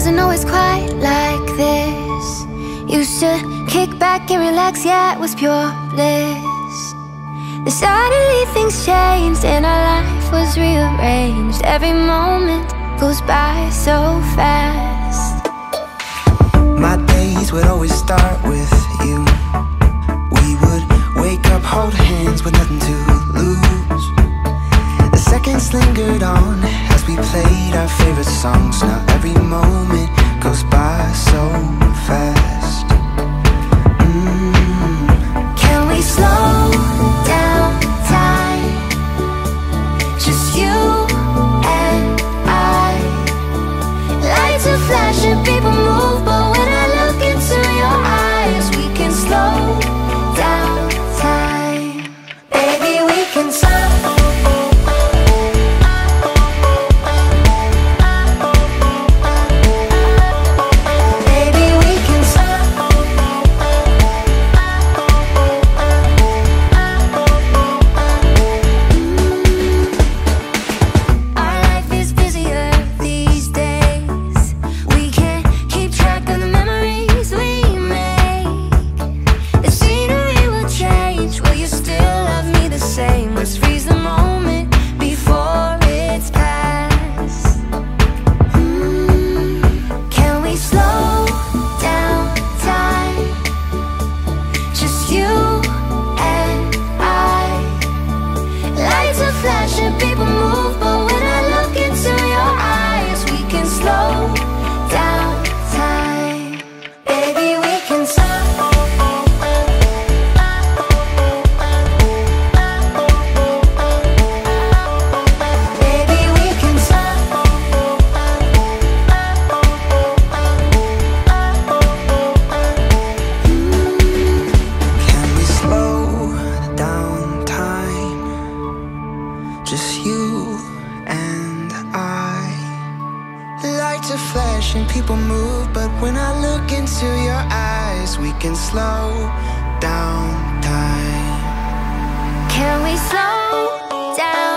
wasn't always quite like this. Used to kick back and relax, yeah, it was pure bliss. Then suddenly things changed and our life was rearranged. Every moment goes by so fast. My days would always start with you. We would wake up, hold hands with nothing to lose. The seconds lingered on as we played our favorite songs. Now every moment goes by so fast. Can we slow down time? Just you and I. Lights are flashing, people move, but when I look into your eyes, we can slow down time. Baby, we can slow. People move, but when I look into your eyes, we can slow down time. Baby, we can slow. Baby, we can slow. Can we slow down time? Just you and I. Lights are flashing, people move, but when I look into your eyes, we can slow down time. Can we slow down